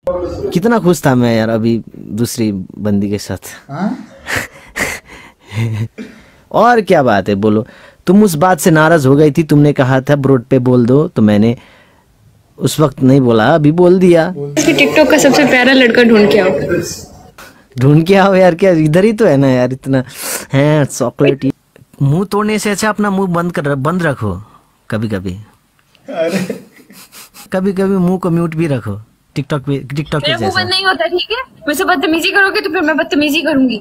कितना खुश था मैं यार अभी दूसरी बंदी के साथ। और क्या बात है बोलो। तुम उस बात से नाराज हो गई थी, तुमने कहा था ब्रोड पे बोल दो, तो मैंने उस वक्त नहीं बोला, अभी बोल दिया। टिकटॉक का सबसे प्यारा लड़का ढूंढ के आओ। ढूंढ के आओ यार, क्या इधर ही तो है ना यार, इतना है चॉकलेट। मुंह तोड़ने से अच्छा अपना मुंह बंद रखो कभी कभी। कभी कभी मुंह को म्यूट भी रखो। टिकटॉक पे मेरा मुंह बंद नहीं होता, ठीक है। मुझसे बदतमीजी करोगे तो फिर मैं बदतमीजी करूंगी।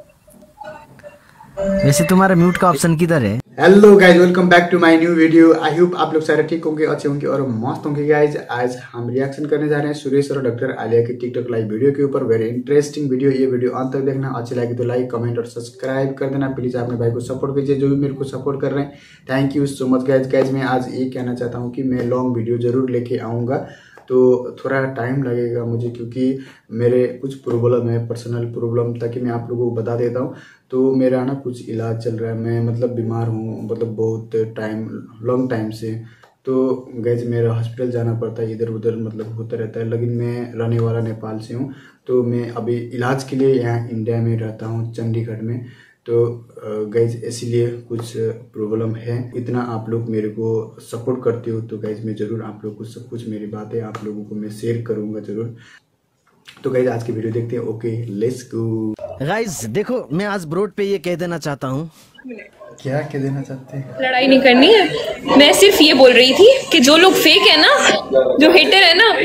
वैसे तुम्हारा म्यूट का ऑप्शन किधर है? Hello guys, welcome back to my new video. I hope आप लोग सारे ठीक होंगे, अच्छे होंगे और मस्त होंगे। गाइज आज हम रिएक्शन करने जा रहे हैं सुरेश और डॉक्टर आलिया की टिकटॉक लाइव वीडियो के ऊपर। Very interesting video. ये वीडियो अंत तक देखना, अच्छी लगे तो लाइक कमेंट और सब्सक्राइब कर देना। प्लीज अपने भाई को सपोर्ट कीजिए जो भी मेरे को सपोर्ट कर रहे हैं। Thank you so much guys. Guys मैं आज ये कहना चाहता हूँ कि मैं लॉन्ग वीडियो जरूर लेके आऊँगा, तो थोड़ा टाइम लगेगा मुझे क्योंकि मेरे कुछ प्रॉब्लम है, पर्सनल प्रॉब्लम, ताकि मैं आप लोगों को बता देता हूँ। तो मेरा ना कुछ इलाज चल रहा है, मैं मतलब बीमार हूँ, मतलब बहुत टाइम, लॉन्ग टाइम से। तो गैज मेरा हॉस्पिटल जाना पड़ता है, इधर उधर मतलब होता रहता है। लेकिन मैं रहने वाला नेपाल से हूँ, तो मैं अभी इलाज के लिए यहाँ इंडिया में रहता हूँ, चंडीगढ़ में। तो गैज इसीलिए कुछ प्रॉब्लम है। इतना आप लोग मेरे को सपोर्ट करते हो तो गैज मैं ज़रूर आप लोग को सब कुछ मेरी बातें आप लोगों को मैं शेयर करूँगा ज़रूर। तो गाइज आज की वीडियो देखते हैं। Okay let's go. गाइज देखो, मैं आज ब्रोड पे ये कह देना चाहता हूँ। क्या कह देना चाहते हैं? लड़ाई नहीं करनी है। मैं सिर्फ ये बोल रही थी कि जो लोग फेक है ना, जो हेटर है ना,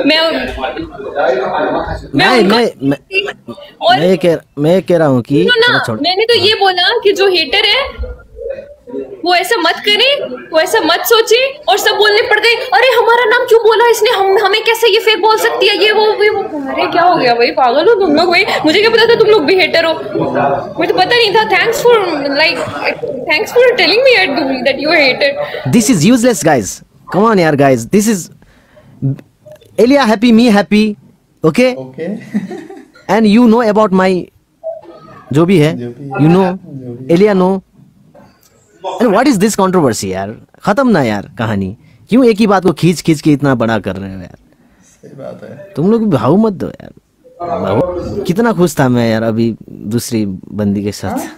मैं कह रहा हूँ कि मैंने तो ये बोला कि जो हेटर है वो ऐसा मत करे, वो ऐसा मत सोचे। और सब बोलने पड़ गए, अरे हमारा नाम क्यों बोला इसने, हमें कैसे ये फेक बोल सकती है, ये वो। अरे क्या हो गया भाई, पागल हो तुम लोग भाई। मुझे क्या पता था तुम लोग भी हेटर हो, मुझे तो पता नहीं था। Thanks for telling me that you are hater. This is useless guys, come on यार guys, this is Alia happy, me happy, okay. And you know about my जो भी है, you know, Alia no. And what is this controversy यार, खत्म ना यार कहानी। क्यों एक ही बात को खींच खींच के इतना बड़ा कर रहे हो यार? सही बात है। तुम लोग भाव मत दो यार। कितना खुश था मैं यार अभी दूसरी बंदी के साथ।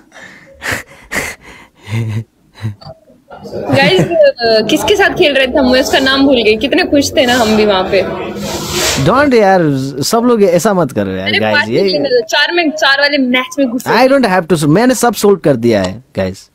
गाइस किसके साथ खेल रहे थे हम, उसका नाम भूल गई। कितने खुश थे ना हम भी वहाँ पे। डोंट यार, सब लोग ऐसा मत करो यार गाइस। ये 4 वाले मैच में घुसे। आई डोंट हैव टू, मैंने सब सोल्व कर दिया है गाइस।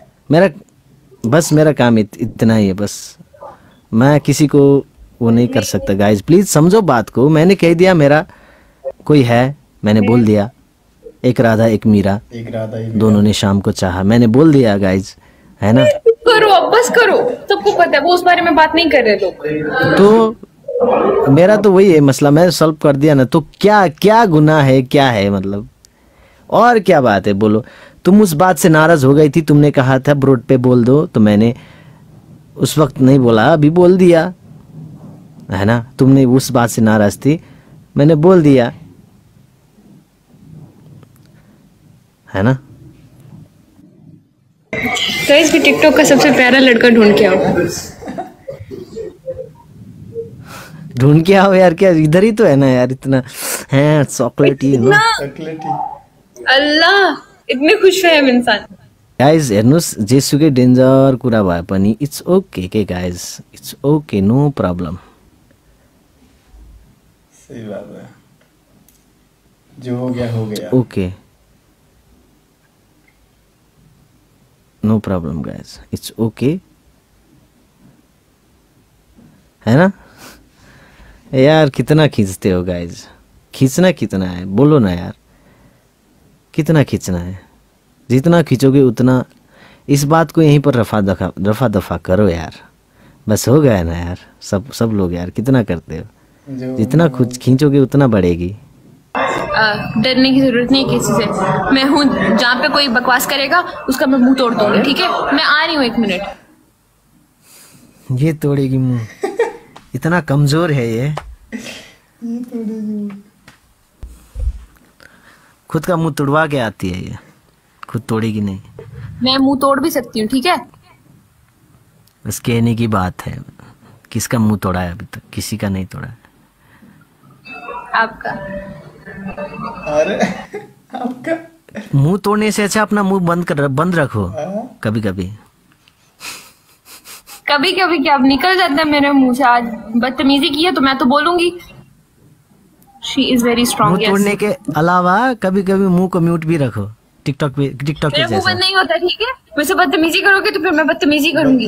मेरा काम इतना ही है बस। मैं किसी को वो नहीं कर सकता गाइस, प्लीज समझो बात को। मैंने कह दिया मेरा कोई है, मैंने बोल दिया। एक राधा एक मीरा, दोनों ने शाम को चाहा, मैंने बोल दिया गाइस, है ना। करो अब, बस करो। सबको पता है, वो उस बारे में बात नहीं कर रहे लोग। तो मेरा तो वही है मसला, मैं सॉल्व कर दिया ना। तो क्या गुनाह है, क्या है मतलब? और क्या बात है बोलो। तुम उस बात से नाराज हो गई थी, तुमने कहा था ब्रोड पे बोल दो, तो मैंने उस वक्त नहीं बोला, अभी बोल दिया, है ना। तुमने उस बात से नाराज थी, मैंने बोल दिया, है ना। गाइस भी टिकटॉक का सबसे प्यारा लड़का ढूंढ के आओ। ढूंढ के आओ यार, क्या इधर ही तो है ना यार, इतना है चॉकलेट ही ना। अल्लाह इतने खुश है इंसान। गाइज हेर्नुस्, जेसुकै डेन्जर कुरा भए पनि इट्स ओके के guys, it's okay, no problem. सही बात है, जो हो गया okay, no problem guys, it's okay, है ना यार। कितना खींचते हो गाइज, खींचना कितना है बोलो ना यार, कितना खींचना है? जितना खींचोगे उतना। इस बात को यहीं पर रफा दफा करो यार, बस हो गया ना यार। सब लोग यार कितना करते हो, जितना खींचोगे उतना बढ़ेगी। डरने की जरूरत नहीं किसी से। मैं हूँ, जहाँ पे कोई बकवास करेगा उसका मैं मुंह तोड़ दूंगी, ठीक है। मैं आ रही हूँ 1 मिनट। ये तोड़ेगी मुंह? इतना कमजोर है ये तोड़ेगी। खुद का मुंह तोड़वा के आती है ये, खुद तोड़ेगी नहीं। मैं मुंह तोड़ भी सकती हूँ, ठीक है। बस कहने की बात है। किसका मुंह तोड़ा है अभी तक? किसी का नहीं तोड़ा है। आपका। अरे आपका मुंह तोड़ने से अच्छा अपना मुंह बंद रखो कभी कभी। कभी कभी क्या निकल जाता है मेरे मुंह से। आज बदतमीजी की है तो मैं तो बोलूंगी। शी इज वेरी मुंह स्ट्रॉन्ग। तोड़ने के अलावा कभी कभी मुंह को म्यूट भी रखो। टिकटॉक के मेरा मुंह जैसा। बंद नहीं होता, ठीक है। वैसे बदतमीजी करोगे तो फिर मैं बदतमीजी करूंगी।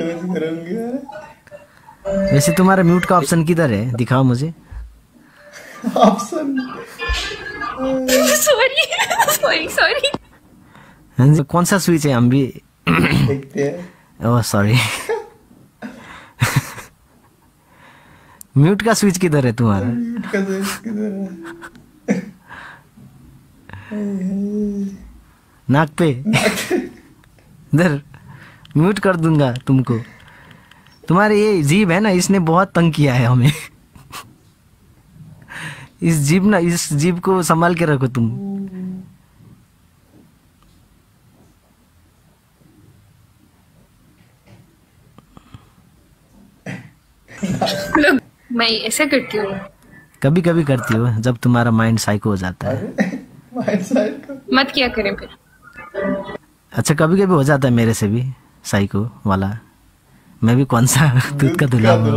वैसे तुम्हारा म्यूट का ऑप्शन किधर है, दिखाओ मुझे। Option sorry sorry sorry. हाँ जी, कौन सा स्विच है हम भी देखते हैं। Oh sorry. म्यूट का स्विच किधर है तुम्हारा? म्यूट का स्विच किधर है? नाक पे। इधर म्यूट कर दूंगा तुमको। तुम्हारे ये जीभ है ना, इसने बहुत तंग किया है हमें। इस जीभ को संभाल के रखो तुम। लोग मैं ऐसे करती हूँ। कभी कभी करती हो जब तुम्हारा माइंड साइको हो जाता है। मत किया करें फिर। अच्छा कभी कभी हो जाता है मेरे से भी साइको वाला। मैं भी कौन सा दूध का धुला हूँ।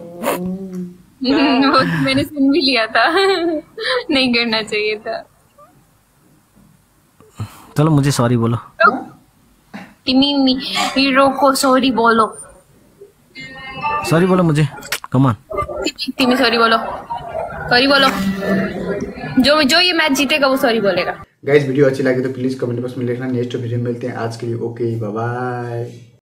वो तो मैंने सुन भी लिया था। नहीं करना चाहिए था। चलो मुझे सॉरी बोलो। तिमी रोको, सॉरी बोलो। सॉरी बोलो मुझे, कम ऑन। तिमी सॉरी बोलो, सॉरी बोलो। जो ये मैच जीतेगा वो सॉरी बोलेगा। गाइस वीडियो अच्छी लगी तो प्लीज कमेंट बॉक्स में लिखना। नेक्स्ट वीडियो में मिलते हैं। आज के लिए ओके, बाय बाय।